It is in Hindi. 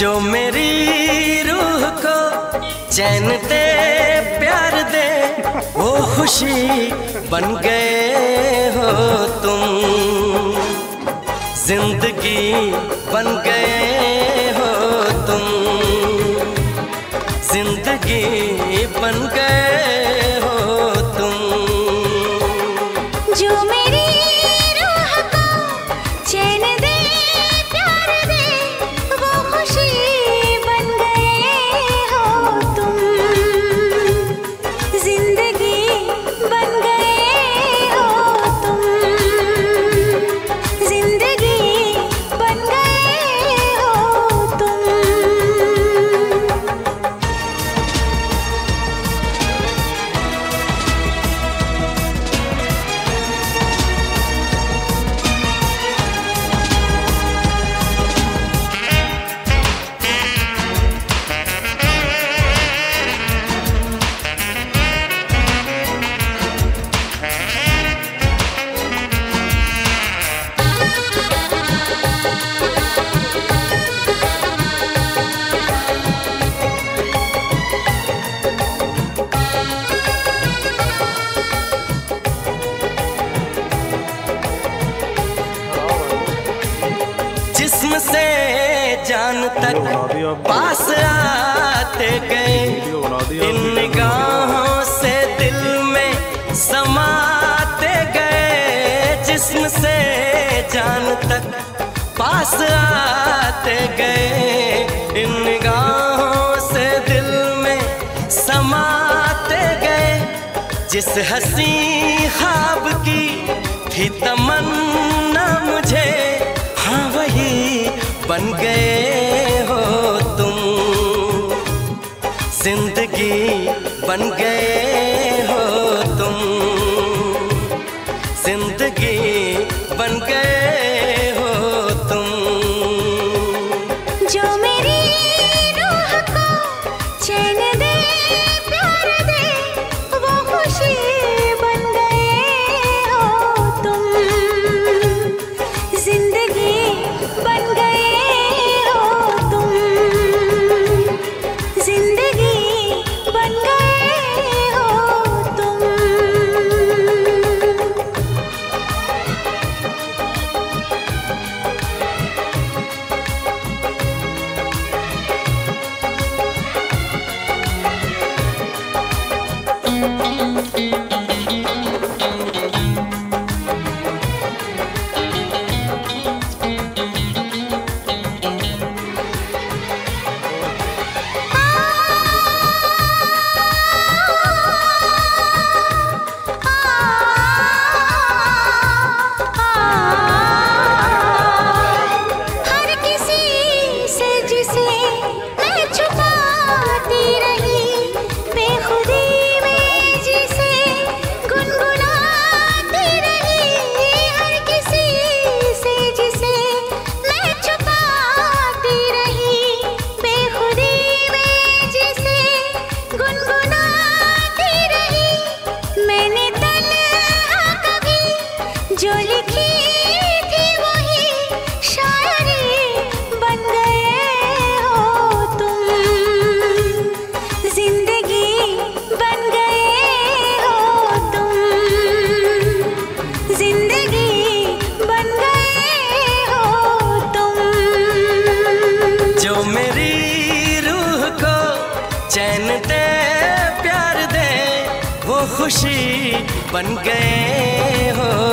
जो मेरी रूह को चैन दे प्यार दे वो खुशी बन गए हो तुम, जिंदगी बन गए हो तुम, जिंदगी बन गए हो तुम। जो मेरी रूह को चैन दे प्यार दे वो खुशी बन गए हो तुम, जिंदगी बन गए हो तुम, जिंदगी बन गए हो तुम। जिस्म से जान तक पास आते गए, इन निगाहों से दिल में समाते गए। जिस्म से जान तक पास आते गए, इन निगाहों से दिल में समाते गए। जिस हसी ख्वाब की थी तमन्ना मुझे, हाँ वही बन गए हो तुम, जिंदगी बन गए हो तुम, जिंदगी बन गए हो तुम। जो मेरी रूह को चैन दे प्यार दे वो खुशी बन गए हो तुम, जिंदगी बन गए हो तुम, जिंदगी बन गए हो तुम। हर किसी से जिसे मैं छुपाती रही, बेखुदी में जिसे गुनगुनाती रही। हर किसी से जिसे मैं छुपाती रही, बेखुदी में जिसे गुनगुनाती रही। मैंने तन्हा कभी जो लिखी थी वही शायरी बन गए हो तुम, जिंदगी बन गए हो तुम, जिंदगी बन गए हो तुम। जो मेरी रूह को चैन दे प्यार दे वो खुशी बन गए हो